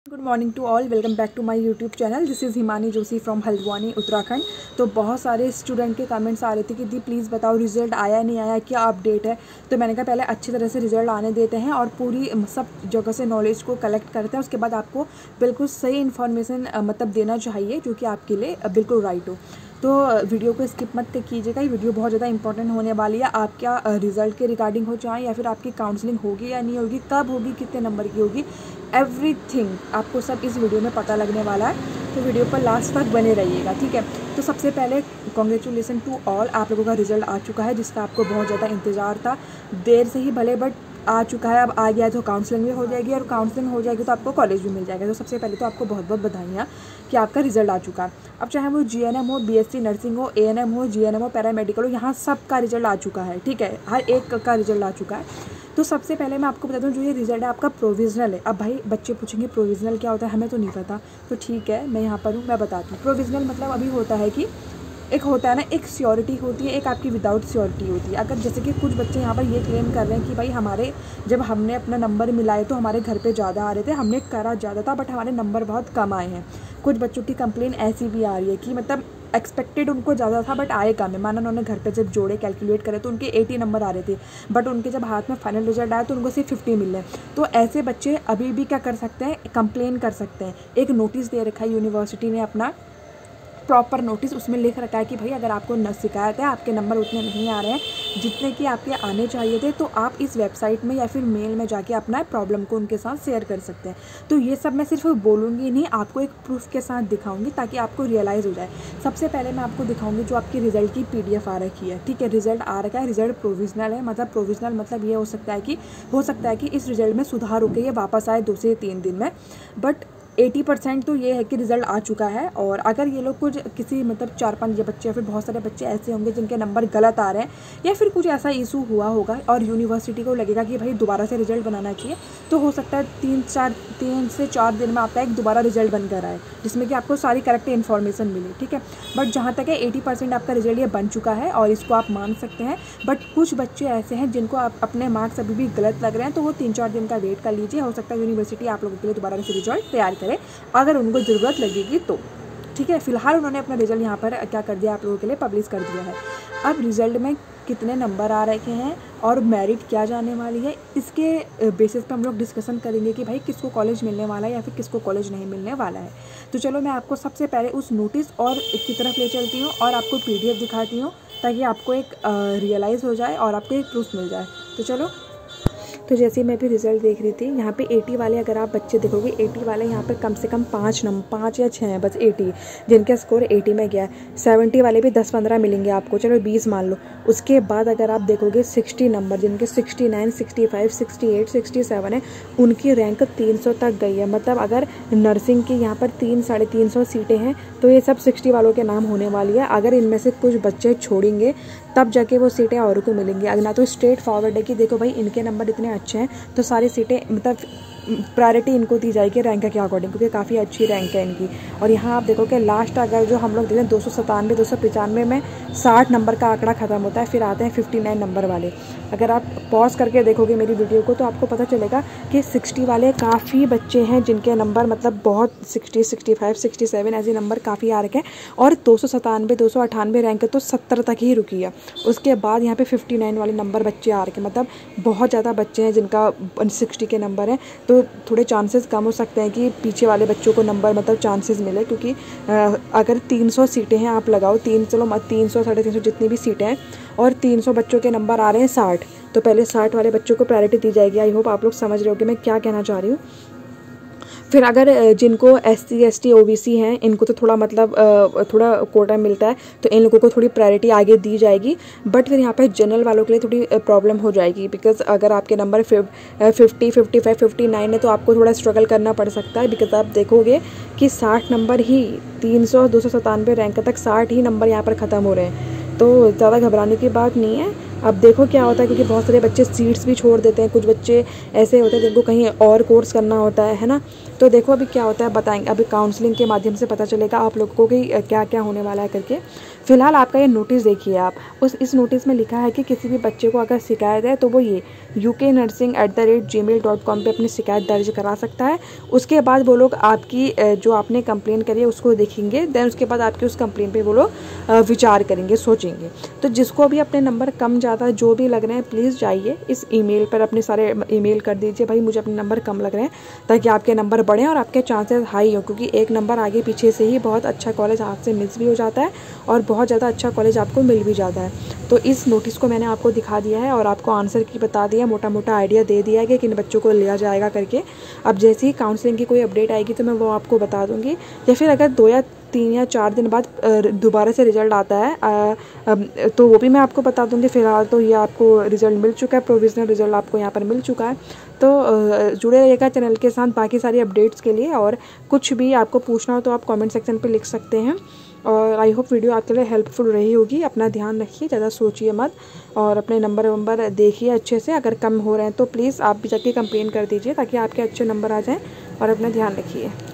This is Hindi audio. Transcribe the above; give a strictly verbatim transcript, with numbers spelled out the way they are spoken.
Good morning to all, welcome back to my YouTube channel. This is Himani Joshi from Haldwani Uttarakhand. तो बहुत सारे स्टूडेंट के कमेंट्स आ रहे थे कि दी प्लीज़ बताओ रिज़ल्ट आया नहीं आया, क्या अपडेट है। तो मैंने कहा पहले अच्छी तरह से रिज़ल्ट आने देते हैं और पूरी सब जगह से नॉलेज को कलेक्ट करते हैं, उसके बाद आपको बिल्कुल सही इन्फॉर्मेशन मतलब देना चाहिए जो कि आपके लिए बिल्कुल राइट हो। तो वीडियो को स्किप मत कीजिएगा, ये वीडियो बहुत ज़्यादा इंपॉर्टेंट होने वाली है। आप क्या रिज़ल्ट के रिगार्डिंग हो चाहे या फिर आपकी काउंसलिंग होगी या नहीं होगी, कब होगी, कितने नंबर की होगी, एवरीथिंग आपको सब इस वीडियो में पता लगने वाला है। तो वीडियो पर लास्ट तक बने रहिएगा, ठीक है। तो सबसे पहले कॉन्ग्रेचुलेसन टू ऑल, आप लोगों का रिज़ल्ट आ चुका है जिसका आपको बहुत ज़्यादा इंतज़ार था, देर से ही भले बट आ चुका है। अब आ गया है तो काउंसलिंग भी हो जाएगी और काउंसलिंग हो जाएगी तो आपको कॉलेज भी मिल जाएगा। तो सबसे पहले तो आपको बहुत बहुत बधाइयाँ कि आपका रिज़ल्ट आ चुका है। अब चाहे वो जीएनएम हो, बीएससी नर्सिंग हो, एएनएम हो, जीएनएम हो, पैरामेडिकल हो, यहाँ सब का रिज़ल्ट आ चुका है, ठीक है। हर एक का रिज़ल्ट आ चुका है। तो सबसे पहले मैं आपको बता दूं, जो ये रिज़ल्ट है आपका प्रोविज़नल है। अब भाई बच्चे पूछेंगे प्रोविज़नल क्या होता है, हमें तो नहीं पता। तो ठीक है, मैं यहाँ पर हूँ, मैं बताती हूँ। प्रोविज़नल मतलब अभी होता है कि एक होता है ना, एक श्योरिटी होती है, एक आपकी विदाउट श्योरिटी होती है। अगर जैसे कि कुछ बच्चे यहाँ पर ये क्लेम कर रहे हैं कि भाई हमारे जब हमने अपना नंबर मिलाए तो हमारे घर पे ज़्यादा आ रहे थे, हमने करा ज़्यादा था बट हमारे नंबर बहुत कम आए हैं। कुछ बच्चों की कंप्लेन ऐसी भी आ रही है कि मतलब एक्सपेक्टेड उनको ज़्यादा था बट आए कम है। माना उन्होंने घर पे जब जोड़े कैलकुलेट करे तो उनके अस्सी नंबर आ रहे थे, बट उनके जब हाथ में फाइनल रिजल्ट आया तो उनको सिर्फ पचास मिल रहे हैं। तो ऐसे बच्चे अभी भी क्या कर सकते हैं, कंप्लेन कर सकते हैं। एक नोटिस दे रखा है यूनिवर्सिटी ने, अपना प्रॉपर नोटिस, उसमें लिख रखा है कि भाई अगर आपको न शिकायत है, आपके नंबर उतने नहीं आ रहे हैं जितने कि आपके आने चाहिए थे, तो आप इस वेबसाइट में या फिर मेल में जाके अपना प्रॉब्लम को उनके साथ शेयर कर सकते हैं। तो ये सब मैं सिर्फ बोलूँगी नहीं, आपको एक प्रूफ के साथ दिखाऊंगी ताकि आपको रियलाइज़ हो जाए। सबसे पहले मैं आपको दिखाऊंगी जो आपकी रिज़ल्ट की पीडीएफ आ रखी है, ठीक है। रिज़ल्ट आ रखा है, रिज़ल्ट प्रोविजनल है। मतलब प्रोविजनल मतलब ये हो सकता है कि हो सकता है कि इस रिज़ल्ट में सुधार होकर ये वापस आए दो से तीन दिन में, बट अस्सी परसेंट तो ये है कि रिज़ल्ट आ चुका है। और अगर ये लोग कुछ किसी मतलब चार पांच बच्चे या फिर बहुत सारे बच्चे ऐसे होंगे जिनके नंबर गलत आ रहे हैं या फिर कुछ ऐसा इशू हुआ होगा और यूनिवर्सिटी को लगेगा कि भाई दोबारा से रिज़ल्ट बनाना चाहिए, तो हो सकता है तीन चार तीन से चार दिन में आपका एक दोबारा रिज़ल्ट बनकर आए जिसमें कि आपको सारी करेक्ट इन्फॉर्मेशन मिले, ठीक है। बट जहाँ तक है अस्सी परसेंट आपका रिज़ल्ट ये बन चुका है और इसको आप मान सकते हैं। बट कुछ बच्चे ऐसे हैं जिनको आप अपने मार्क्स अभी भी गलत लग रहे हैं, तो वो तीन चार दिन का वेट कर लीजिए। हो सकता है यूनिवर्सिटी आप लोगों के लिए दोबारा से रिज़ल्ट तैयार करे अगर उनको ज़रूरत लगेगी तो, ठीक है। फिलहाल उन्होंने अपना रिज़ल्ट यहाँ पर क्या कर दिया, आप लोगों के लिए पब्लिश कर दिया है। अब रिज़ल्ट में कितने नंबर आ रखे हैं और मेरिट क्या जाने वाली है, इसके बेसिस पे हम लोग डिस्कशन करेंगे कि भाई किसको कॉलेज मिलने वाला है या फिर किसको कॉलेज नहीं मिलने वाला है। तो चलो मैं आपको सबसे पहले उस नोटिस और की तरफ ले चलती हूँ और आपको पीडीएफ दिखाती हूँ ताकि आपको एक रियलाइज़ हो जाए और आपको एक प्रूफ मिल जाए। तो चलो, तो जैसे मैं भी रिज़ल्ट देख रही थी, यहाँ पे अस्सी वाले अगर आप बच्चे देखोगे, अस्सी वाले यहाँ पर कम से कम पाँच नंबर पाँच या छः हैं बस अस्सी जिनका स्कोर अस्सी में गया है। सत्तर वाले भी दस पंद्रह मिलेंगे आपको, चलो बीस मान लो। उसके बाद अगर आप देखोगे साठ नंबर जिनके उनहत्तर, पैंसठ, अड़सठ, सड़सठ है, उनकी रैंक तीन सौ तक गई है। मतलब अगर नर्सिंग की यहाँ पर तीन साढ़े तीन सौ सीटें हैं तो ये सब साठ वालों के नाम होने वाली है। अगर इनमें से कुछ बच्चे छोड़ेंगे तब जाके वो सीटें और को मिलेंगी, अगर ना तो स्ट्रेट फॉरवर्ड है कि देखो भाई इनके नंबर इतने अच्छे हैं तो सारी सीटें मतलब प्रायोरिटी इनको दी जाएगी रैंक के अकॉर्डिंग, क्योंकि काफ़ी अच्छी रैंक है इनकी। और यहाँ आप देखो कि लास्ट अगर जो हम लोग देखें दो सौ सतानवे दो सौ पचानवे में साठ नंबर का आंकड़ा ख़त्म होता है, फिर आते हैं उनसठ नंबर वाले। अगर आप पॉज करके देखोगे मेरी वीडियो को तो आपको पता चलेगा कि साठ वाले काफ़ी बच्चे हैं जिनके नंबर मतलब बहुत साठ, पैंसठ, सड़सठ ऐसे नंबर काफ़ी आ रखे हैं। और दो सौ सतानवे दो सौ अठानवे रैंक तो सत्तर तक ही रुकी है। उसके बाद यहाँ पे उनसठ वाले नंबर बच्चे आ रखे, मतलब बहुत ज़्यादा बच्चे हैं जिनका साठ के नंबर हैं। तो थोड़े चांसेस कम हो सकते हैं कि पीछे वाले बच्चों को नंबर मतलब चांसेस मिले, क्योंकि अगर तीन सौ सीटें हैं आप लगाओ, तीन चलो मत तीन सौ साढ़े तीन सौ जितनी भी सीटें हैं और तीन सौ बच्चों के नंबर आ रहे हैं साठ, तो पहले साठ वाले बच्चों को प्रायोरिटी दी जाएगी। आई होप आप लोग समझ रहे हो कि मैं क्या कहना चाह रही हूँ। फिर अगर जिनको S C S T O B C हैं इनको तो थोड़ा मतलब थोड़ा कोटा मिलता है, तो इन लोगों को थोड़ी प्रायोरिटी आगे दी जाएगी। बट फिर यहाँ पे जनरल वालों के लिए थोड़ी प्रॉब्लम हो जाएगी, बिकॉज अगर आपके number fifty fifty five fifty nine है तो आपको थोड़ा स्ट्रगल करना पड़ सकता है। बिकॉज आप देखोगे कि साठ नंबर ही तीन सौ दो सौ सतानवे रैंक तक साठ ही नंबर यहाँ पर ख़त्म हो रहे हैं। तो ज़्यादा घबराने की बात नहीं है, अब देखो क्या होता है, क्योंकि बहुत सारे बच्चे सीट्स भी छोड़ देते हैं, कुछ बच्चे ऐसे होते हैं जिनको कहीं और कोर्स करना होता है है ना। तो देखो अभी क्या होता है बताएंगे, अभी काउंसलिंग के माध्यम से पता चलेगा आप लोगों को कि क्या क्या होने वाला है करके। फिलहाल आपका ये नोटिस देखिए आप, उस इस नोटिस में लिखा है कि किसी भी बच्चे को अगर शिकायत है तो वो ये U K nursing at the rate Gmail dot com पर अपनी शिकायत दर्ज करा सकता है। उसके बाद वो लोग आपकी जो आपने कंप्लेन करी है उसको देखेंगे, देन उसके बाद आपकी उस कंप्लेन पे वो लोग विचार करेंगे, सोचेंगे। तो जिसको भी अपने नंबर कम ज़्यादा जो भी लग रहे हैं प्लीज़ जाइए इस ईमेल पर अपने सारे ईमेल कर दीजिए, भाई मुझे अपने नंबर कम लग रहे हैं, ताकि आपके नंबर बढ़ें और आपके चांसेस हाई हो, क्योंकि एक नंबर आगे पीछे से ही बहुत अच्छा कॉलेज हाथ से मिस भी हो जाता है और बहुत ज़्यादा अच्छा कॉलेज आपको मिल भी जाता है। तो इस नोटिस को मैंने आपको दिखा दिया है और आपको आंसर की बता दिया, मोटा मोटा आइडिया दे दिया है कि किन बच्चों को लिया जाएगा करके। अब जैसे ही काउंसलिंग की कोई अपडेट आएगी तो मैं वो आपको बता दूँगी, या फिर अगर दो या तीन या चार दिन बाद दोबारा से रिज़ल्ट आता है तो वो भी मैं आपको बता दूंगी। फ़िलहाल तो ये आपको रिज़ल्ट मिल चुका है, प्रोविज़नल रिज़ल्ट आपको यहाँ पर मिल चुका है। तो जुड़े रहिएगा चैनल के साथ बाकी सारी अपडेट्स के लिए, और कुछ भी आपको पूछना हो तो आप कमेंट सेक्शन पे लिख सकते हैं। और आई होप वीडियो आपके लिए हेल्पफुल रही होगी। अपना ध्यान रखिए, ज़्यादा सोचिए मत, और अपने नंबर वंबर देखिए अच्छे से। अगर कम हो रहे हैं तो प्लीज़ आप भी जाके कंप्लेन कर दीजिए ताकि आपके अच्छे नंबर आ जाएँ, और अपना ध्यान रखिए।